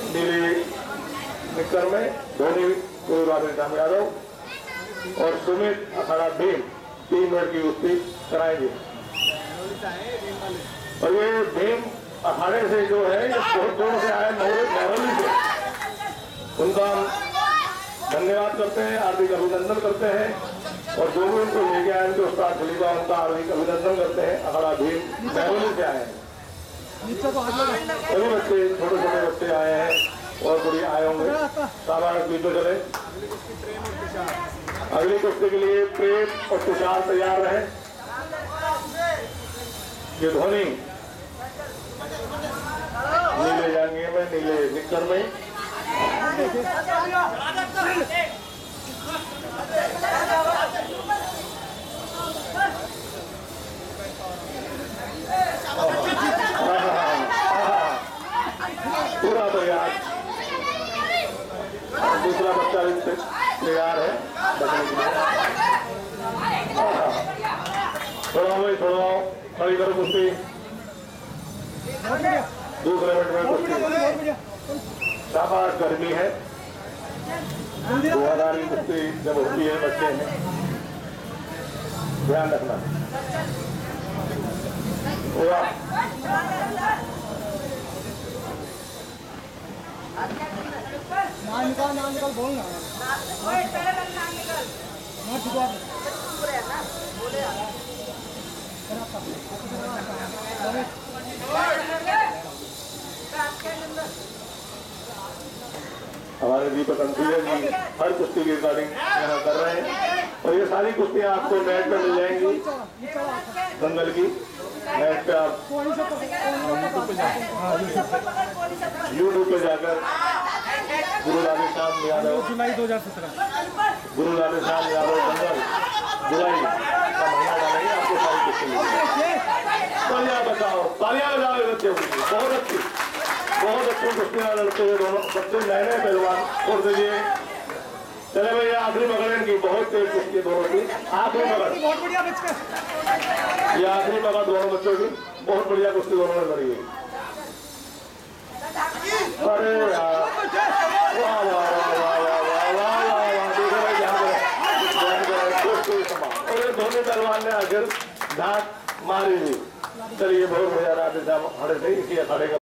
नीली निक्कर में धोनी गुरु राधेश्याम यादव और सुमित अखाड़ा भीम 3 मिनट की कुश्ती कराएंगे। और ये भीम अखाड़े से जो है ये बहुत दूर से आए महरौली से, उनका हम धन्यवाद करते हैं, हार्दिक अभिनंदन करते हैं। और जो भी उनको लेके आए उनके उस्ताद खलीफा उनका हार्दिक अभिनंदन करते हैं। अखाड़ा भीम महरौली से आए हैं, सभी बच्चे छोटे छोटे बच्चे आए हैं और बड़ी आए होंगे। सामान्य स्पीड में चले। अगली कुश्ती के लिए प्रेम और तुषार तैयार रहे। ये धोनी नीले जाएंगे में, नीले निक्कर में। पूरा तैयार। दूसरा बच्चा भी तैयार है बचने के लिए। थोड़ा भाई थोड़ा खड़ी करो कुश्ती। दूसरे मिनट में कुश्ती। शाबाश, गर्मी है, दुआदारी कुश्ती जब होती है बच्चे में ध्यान रखना। नाम निकाल बोलना हमारे दीपक अंसुलिया जी हर कुश्ती की रिकॉर्डिंग यहाँ कर रहे हैं। और ये सारी कुश्तियाँ आपको नेट पर मिल जाएंगी, दंगल की नेट पे आप यूट्यूब पे जाकर गुरु राधेश्याम यादव जुलाई 2017 गुरु राधेश्याम यादव दंगल जुलाई का महीना डालेंगे, आपको सारी कुश्ती मिलेगी। तालियां बजाओ, तालियां बजाओ बच्चे, बहुत अच्छी, बहुत अच्छी कुश्तियां लड़ते हुए दोनों बच्चे, नए नए पहलवान छोड़ दीजिए। चले भैया, आखिरी पकड़ इनकी, बहुत तेज कुश्ती दोनों की। आखिरी पकड़, बहुत बढ़िया ये आखिरी पकड़ दोनों बच्चों की, बहुत बढ़िया कुश्ती दोनों ने लड़ी है। अरे यार, वाह वाह वाह वाह वाह वाह वाह, देखो भाई और ये धोनी पहलवान ने आखिर धाक मारी हुई। चलिए, बहुत बढ़िया राधेश्याम अखाड़े से इसी अखाड़े का